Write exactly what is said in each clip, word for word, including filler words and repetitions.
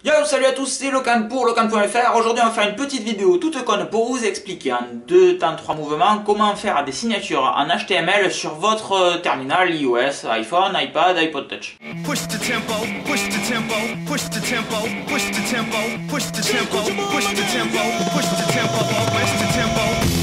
Yo, salut à tous, c'est Locan pour Locan point F R. Aujourd'hui on va faire une petite vidéo toute conne pour vous expliquer en deux temps trois mouvements comment faire des signatures en H T M L sur votre terminal iOS, iPhone, iPad, iPod Touch. Push the tempo, push the tempo, push the tempo, push the tempo, push the tempo, push the tempo, push the tempo, push the tempo.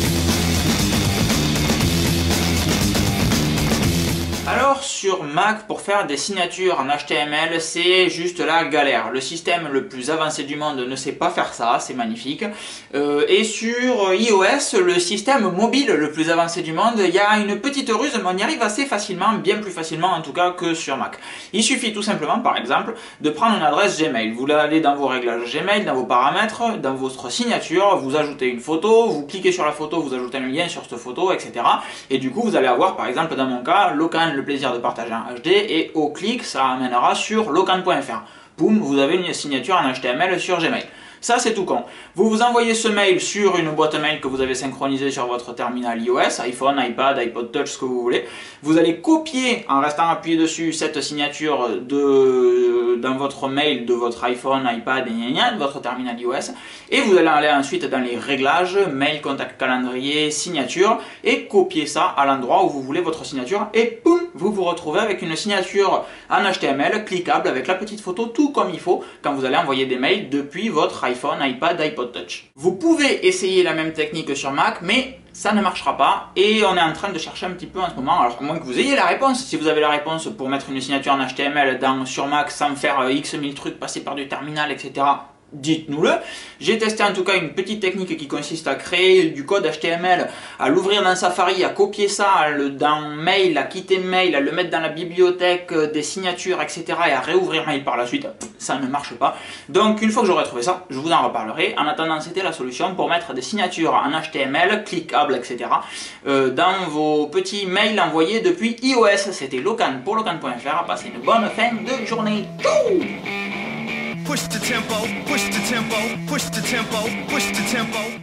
Alors sur Mac, pour faire des signatures en H T M L, c'est juste la galère. Le système le plus avancé du monde ne sait pas faire ça, c'est magnifique. Euh, et sur iOS, le système mobile le plus avancé du monde, il y a une petite ruse, mais on y arrive assez facilement, bien plus facilement en tout cas que sur Mac. Il suffit tout simplement, par exemple, de prendre une adresse Gmail. Vous allez dans vos réglages Gmail, dans vos paramètres, dans votre signature, vous ajoutez une photo, vous cliquez sur la photo, vous ajoutez un lien sur cette photo, et cetera. Et du coup, vous allez avoir, par exemple, dans mon cas, Locan, le plaisir de partager en H D, et au clic ça amènera sur Locan point F R. Boum, vous avez une signature en H T M L sur Gmail. Ça c'est tout con. Vous vous envoyez ce mail sur une boîte mail que vous avez synchronisée sur votre terminal iOS, iPhone, iPad, iPod Touch, ce que vous voulez. Vous allez copier, en restant appuyé dessus, cette signature de, dans votre mail de votre iPhone, iPad et gna gna, de votre terminal iOS. Et vous allez aller ensuite dans les réglages, mail, contact, calendrier, signature, et copier ça à l'endroit où vous voulez votre signature. Et boum, vous vous retrouvez avec une signature en H T M L, cliquable, avec la petite photo, tout comme il faut, quand vous allez envoyer des mails depuis votre iPhone, iPad, iPod Touch. Vous pouvez essayer la même technique sur Mac, mais ça ne marchera pas, et on est en train de chercher un petit peu en ce moment, alors à moins que vous ayez la réponse. Si vous avez la réponse pour mettre une signature en H T M L dans, sur Mac sans faire euh, X mille trucs, passer par du terminal, et cetera, dites-nous-le. J'ai testé en tout cas une petite technique qui consiste à créer du code H T M L, à l'ouvrir dans Safari, à copier ça à le, dans Mail, à quitter Mail, à le mettre dans la bibliothèque des signatures, et cetera, et à réouvrir Mail par la suite. Ça ne marche pas. Donc une fois que j'aurai trouvé ça, je vous en reparlerai. En attendant, c'était la solution pour mettre des signatures en H T M L, cliquables, et cetera, euh, dans vos petits mails envoyés depuis iOS. C'était Locan pour Locan point F R. Passez une bonne fin de journée. Ciao. Push the tempo, push the tempo, push the tempo, push the tempo.